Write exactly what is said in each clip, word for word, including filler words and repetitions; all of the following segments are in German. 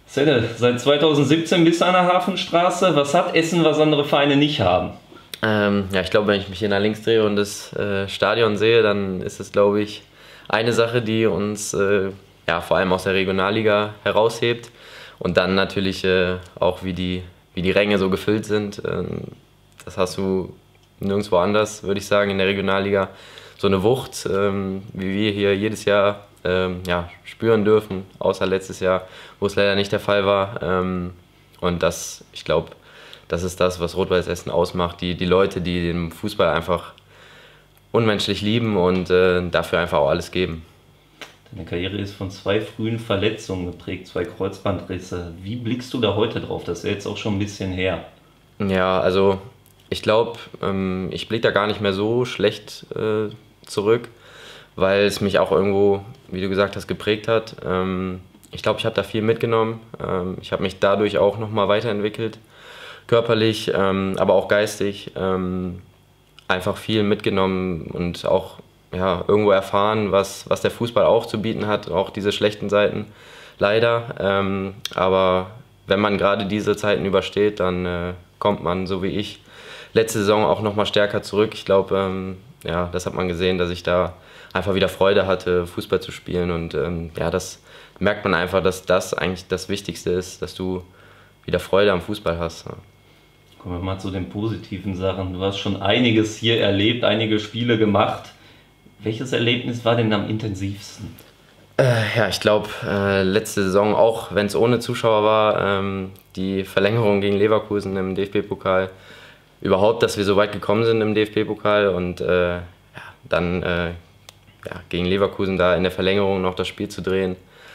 Zelle, seit zweitausendsiebzehn bist du an der Hafenstraße. Was hat Essen, was andere Vereine nicht haben? Ähm, ja, ich glaube, wenn ich mich hier nach links drehe und das äh, Stadion sehe, dann ist es, glaube ich, eine Sache, die uns äh, ja, vor allem aus der Regionalliga heraushebt. Und dann natürlich äh, auch, wie die, wie die Ränge so gefüllt sind. Ähm, das hast du nirgendwo anders, würde ich sagen, in der Regionalliga. So eine Wucht, ähm, wie wir hier jedes Jahr ähm, ja, spüren dürfen, außer letztes Jahr, wo es leider nicht der Fall war. Ähm, und das, ich glaube, das ist das, was Rot-Weiß Essen ausmacht. Die, die Leute, die den Fußball einfach unmenschlich lieben und äh, dafür einfach auch alles geben. Deine Karriere ist von zwei frühen Verletzungen geprägt, zwei Kreuzbandrisse. Wie blickst du da heute drauf? Das ist ja jetzt auch schon ein bisschen her. Ja, also ich glaube, ähm, ich blicke da gar nicht mehr so schlecht äh, zurück, weil es mich auch irgendwo, wie du gesagt hast, geprägt hat. Ähm, ich glaube, ich habe da viel mitgenommen. Ähm, ich habe mich dadurch auch nochmal weiterentwickelt, körperlich, ähm, aber auch geistig. Ähm, einfach viel mitgenommen und auch ja, irgendwo erfahren, was, was der Fußball auch zu bieten hat, auch diese schlechten Seiten, leider. Ähm, aber wenn man gerade diese Zeiten übersteht, dann äh, kommt man, so wie ich, letzte Saison auch nochmal stärker zurück. Ich glaube, ähm, ja, das hat man gesehen, dass ich da einfach wieder Freude hatte, Fußball zu spielen. Und ähm, ja, das merkt man einfach, dass das eigentlich das Wichtigste ist, dass du wieder Freude am Fußball hast. Ja. Kommen wir mal zu den positiven Sachen. Du hast schon einiges hier erlebt, einige Spiele gemacht. Welches Erlebnis war denn am intensivsten? Äh, ja, ich glaube, äh, letzte Saison, auch wenn es ohne Zuschauer war, ähm, die Verlängerung gegen Leverkusen im D F B-Pokal. Überhaupt, dass wir so weit gekommen sind im D F B-Pokal und äh, ja, dann äh, ja, gegen Leverkusen da in der Verlängerung noch das Spiel zu drehen.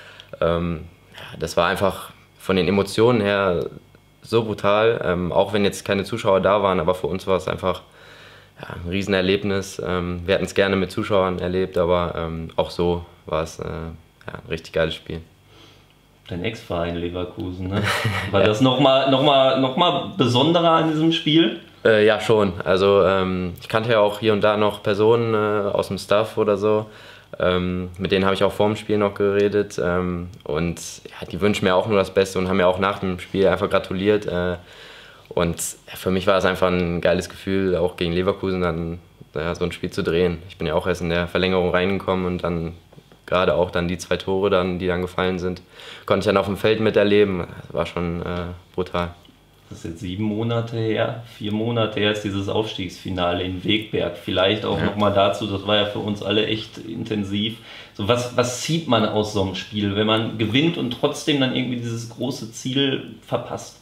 Ähm, ja, das war einfach von den Emotionen her so brutal, ähm, auch wenn jetzt keine Zuschauer da waren, aber für uns war es einfach ja, ein Riesenerlebnis. Ähm, wir hätten es gerne mit Zuschauern erlebt, aber ähm, auch so war es äh, ja, ein richtig geiles Spiel. Dein Ex-Verein Leverkusen, ne? War ja. das nochmal noch mal, noch mal besonderer an diesem Spiel? Äh, ja, schon. Also ähm, ich kannte ja auch hier und da noch Personen äh, aus dem Staff oder so. Ähm, mit denen habe ich auch vor dem Spiel noch geredet. Ähm, und ja, die wünschen mir auch nur das Beste und haben mir auch nach dem Spiel einfach gratuliert. Äh, und ja, für mich war es einfach ein geiles Gefühl, auch gegen Leverkusen dann ja, so ein Spiel zu drehen. Ich bin ja auch erst in der Verlängerung reingekommen und dann gerade auch dann die zwei Tore, dann, die dann gefallen sind, konnte ich dann auf dem Feld miterleben. Das war schon äh, brutal. Das ist jetzt sieben Monate her, vier Monate her ist dieses Aufstiegsfinale in Wegberg. Vielleicht auch ja. nochmal dazu, das war ja für uns alle echt intensiv. So, was, was zieht man aus so einem Spiel, wenn man gewinnt und trotzdem dann irgendwie dieses große Ziel verpasst?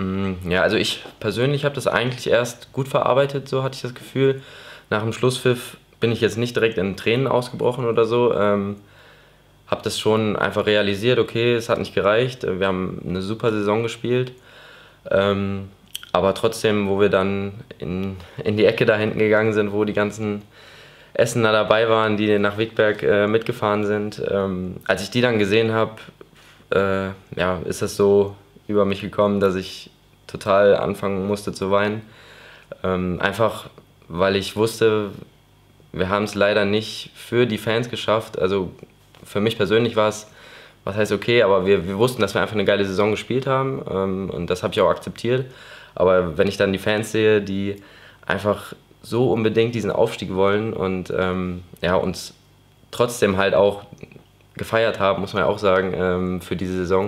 Ja, also ich persönlich habe das eigentlich erst gut verarbeitet, so hatte ich das Gefühl. Nach dem Schlusspfiff bin ich jetzt nicht direkt in Tränen ausgebrochen oder so. Ähm, habe das schon einfach realisiert, okay, es hat nicht gereicht. Wir haben eine super Saison gespielt. Ähm, aber trotzdem, wo wir dann in, in die Ecke da hinten gegangen sind, wo die ganzen Essener dabei waren, die nach Wegberg äh, mitgefahren sind, ähm, als ich die dann gesehen habe, äh, ja, ist das so über mich gekommen, dass ich total anfangen musste zu weinen. Ähm, einfach, weil ich wusste, wir haben es leider nicht für die Fans geschafft. Also für mich persönlich war es, was heißt okay, aber wir, wir wussten, dass wir einfach eine geile Saison gespielt haben ähm, und das habe ich auch akzeptiert. Aber wenn ich dann die Fans sehe, die einfach so unbedingt diesen Aufstieg wollen und ähm, ja, uns trotzdem halt auch gefeiert haben, muss man ja auch sagen, ähm, für diese Saison,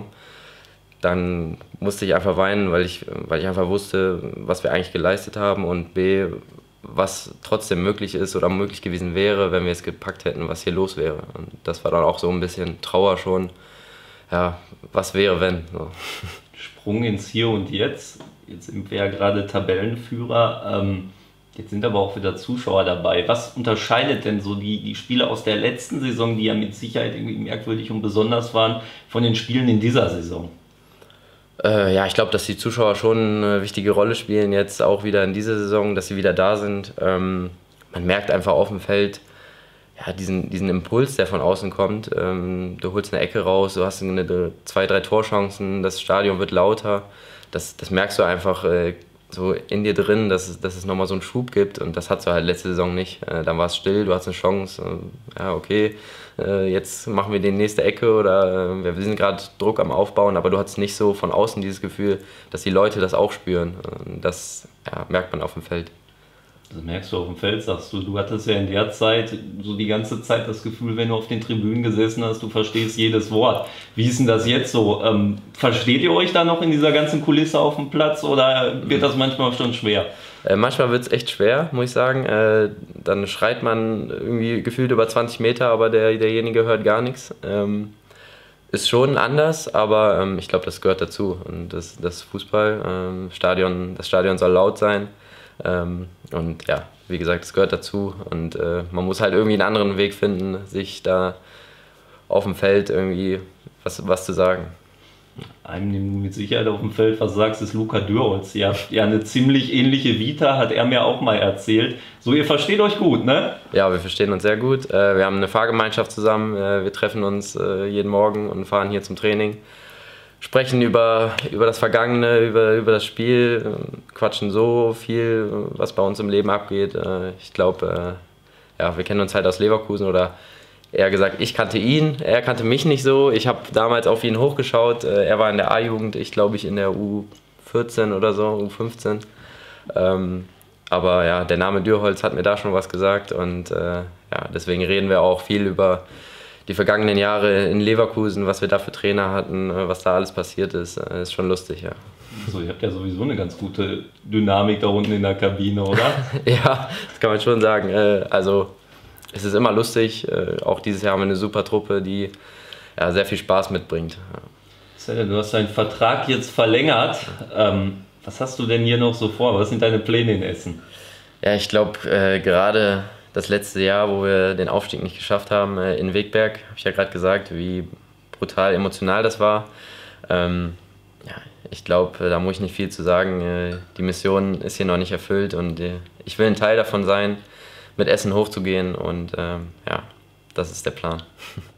dann musste ich einfach weinen, weil ich, weil ich einfach wusste, was wir eigentlich geleistet haben und b, was trotzdem möglich ist oder möglich gewesen wäre, wenn wir es gepackt hätten, was hier los wäre. Und das war dann auch so ein bisschen Trauer schon. Ja, was wäre, wenn? So. Sprung ins Hier und Jetzt. Jetzt sind wir ja gerade Tabellenführer. Ähm, jetzt sind aber auch wieder Zuschauer dabei. Was unterscheidet denn so die, die Spiele aus der letzten Saison, die ja mit Sicherheit irgendwie merkwürdig und besonders waren, von den Spielen in dieser Saison? Äh, ja, ich glaube, dass die Zuschauer schon eine wichtige Rolle spielen, jetzt auch wieder in dieser Saison, dass sie wieder da sind. Ähm, man merkt einfach auf dem Feld, ja, diesen, diesen Impuls, der von außen kommt. Ähm, du holst eine Ecke raus, du hast eine, zwei, drei Torchancen, das Stadion wird lauter. Das, das merkst du einfach, äh, so in dir drin, dass es, dass es nochmal so einen Schub gibt und das hattest du halt letzte Saison nicht. Äh, dann war es still, du hast eine Chance, äh, ja okay, äh, jetzt machen wir die nächste Ecke oder äh, wir sind gerade Druck am Aufbauen, aber du hattest nicht so von außen dieses Gefühl, dass die Leute das auch spüren. Äh, das ja, merkt man auf dem Feld. Das merkst du auf dem Feld, sagst du. Du hattest ja in der Zeit so die ganze Zeit das Gefühl, wenn du auf den Tribünen gesessen hast, du verstehst jedes Wort. Wie ist denn das jetzt so? Ähm, versteht ihr euch da noch in dieser ganzen Kulisse auf dem Platz oder wird das manchmal schon schwer? Äh, manchmal wird es echt schwer, muss ich sagen. Äh, dann schreit man irgendwie gefühlt über zwanzig Meter, aber der, derjenige hört gar nichts. Ähm, ist schon anders, aber ähm, ich glaube, das gehört dazu. Und das, das Fußball, ähm, Stadion, das Stadion soll laut sein. Ähm, und ja, wie gesagt, es gehört dazu und äh, man muss halt irgendwie einen anderen Weg finden, sich da auf dem Feld irgendwie was, was zu sagen. Einem, den du mit Sicherheit auf dem Feld was sagst, ist Luka Dürholz. Ihr habt ja eine ziemlich ähnliche Vita, hat er mir auch mal erzählt. So, ihr versteht euch gut, ne? Ja, wir verstehen uns sehr gut. Äh, wir haben eine Fahrgemeinschaft zusammen, äh, wir treffen uns äh, jeden Morgen und fahren hier zum Training. Sprechen über, über das Vergangene, über, über das Spiel, quatschen so viel, was bei uns im Leben abgeht. Ich glaube, ja, wir kennen uns halt aus Leverkusen oder eher gesagt, ich kannte ihn, er kannte mich nicht so. Ich habe damals auf ihn hochgeschaut. Er war in der A-Jugend, ich glaube ich in der U vierzehn oder so, U fünfzehn. Aber ja, der Name Dürholz hat mir da schon was gesagt und ja, deswegen reden wir auch viel über die vergangenen Jahre in Leverkusen, was wir da für Trainer hatten, was da alles passiert ist, ist schon lustig, ja. So, ihr habt ja sowieso eine ganz gute Dynamik da unten in der Kabine, oder? Ja, das kann man schon sagen. Also es ist immer lustig, auch dieses Jahr haben wir eine super Truppe, die ja, sehr viel Spaß mitbringt. Du hast deinen Vertrag jetzt verlängert. Was hast du denn hier noch so vor? Was sind deine Pläne in Essen? Ja, ich glaube gerade das letzte Jahr, wo wir den Aufstieg nicht geschafft haben, in Wegberg, habe ich ja gerade gesagt, wie brutal emotional das war. Ähm, ja, ich glaube, da muss ich nicht viel zu sagen. Die Mission ist hier noch nicht erfüllt und ich will ein Teil davon sein, mit Essen hochzugehen und ähm, ja, das ist der Plan.